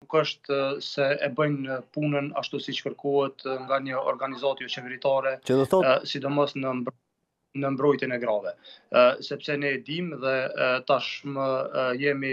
nuk është se e bëjnë punën ashtu siç kërkohet nga një organizatë jo qeveritare, Që do thotë sidomos në mbrojtjen e grave. Sepse ne e dimë dhe tashmë jemi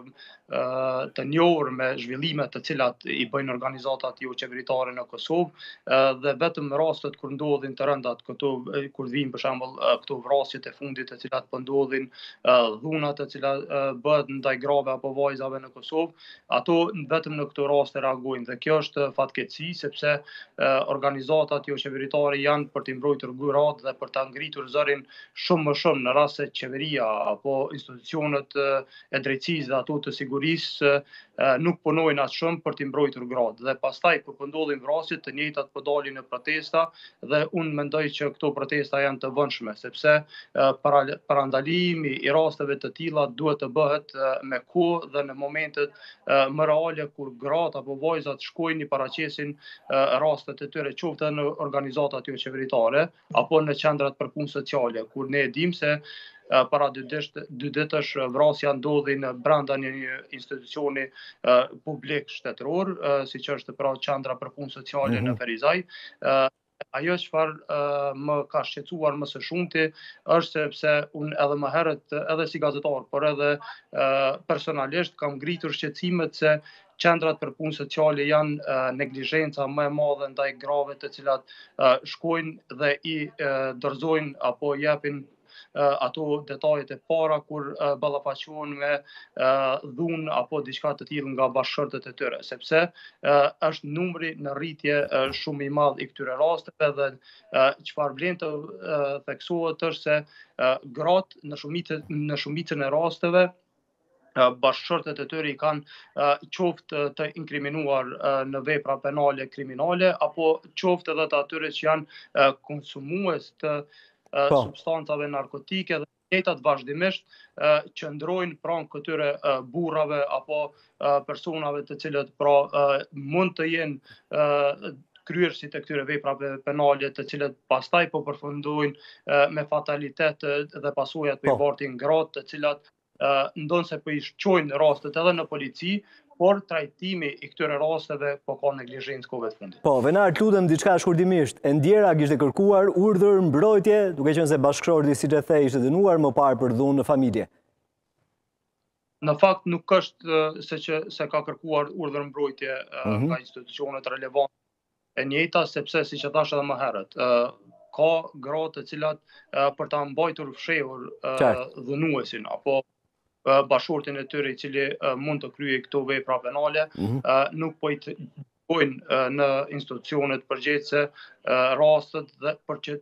të njohur me zhvillimet të cilat i bëjnë organizatat jo qeveritare në Kosovë dhe vetëm rastet kur ndodhin të rëndat këto, kur vijnë për shembull këto vrasjet e fundit të cilat po ndodhin, dhunat të cilat bëhet ndaj grave apo vajzave në Kosovë, ato vetëm në këto raste reagojnë dhe kjo është fatkeqësi sepse organizatat jo qeveritare janë për të mbrojtur gratë dhe për ta ngritur zërin shumë më shumë në rast se qeveria apo institucionet e drejtësisë dhe ato të sigurisë nuk punojnë as shumë për të mbrojtur gratë. Dhe pastaj kur po ndodhin vrasjet, të njëjtat po dalin në protesta dhe unë mendoj që këto protesta janë të vëndshme, sepse parandalimi i rasteve të tilla duhet të bëhet me kohë dhe në momentet më reale kur gratë apo vajzat shkojnë i paraqesin rastet e tyre qoftë në organizatat jo qeveritare apo në qendrat për punë sociale, kur ne e dimë se para 2 ditësh vrasja ndodhi në brenda një institucioni publik shtetëror, siç është pra qendra për punë sociale në Ferizaj. Ajo çfarë më ka shqetësuar më së shumti është sepse unë edhe më herët edhe si gazetar, por edhe personalisht kam ngritur shqetësimet se qendrat për punë sociale janë neglizhenca më e madhe ndaj grave të cilat shkojnë dhe i dorëzojnë apo japin ato detajet e para kur ballafaqohen me dhunë apo diçka të tillë nga bashkëshortet e tyre, sepse është numri në rritje shumë i madh i këtyre rasteve dhe çfarë vlen të theksohet është se gratë në shumicën e rasteve bashkëshortet e tyre i kanë qoftë të inkriminuar në vepra penale kriminale apo qoftë edhe të atyre që janë konsumues të substancave narkotike dhe njëjtat vazhdimisht qëndrojnë pranë këtyre burrave apo personave të cilët pra mund të jenë kryerësit e këtyre veprave penale të cilët pastaj po përfundojnë me fatalitet dhe pasojat për i bartin gratë të cilat ndonse po i shqojnë rastet edhe në polici, por trajtimi i këtyre rasteve po ka neglizhencë kohëve të fundit. Po, Venar, lutem diçka shkurtimisht. E ndjera kishte kërkuar urdhër mbrojtje, duke qenë se bashkëshorti, siç e the, ishte dënuar më parë për dhunë në familje. Në fakt nuk është se ka kërkuar urdhër mbrojtje nga institucionet relevante e njëjta, sepse siç e thash edhe më herët, ka gratë të cilat për ta mbajtur fshehur dhunuesin apo bashkëshortin e tyre i cili mund të kryejë këto vepra penale, nuk po i bojnë në institucionet përgjegjëse rastet dhe për që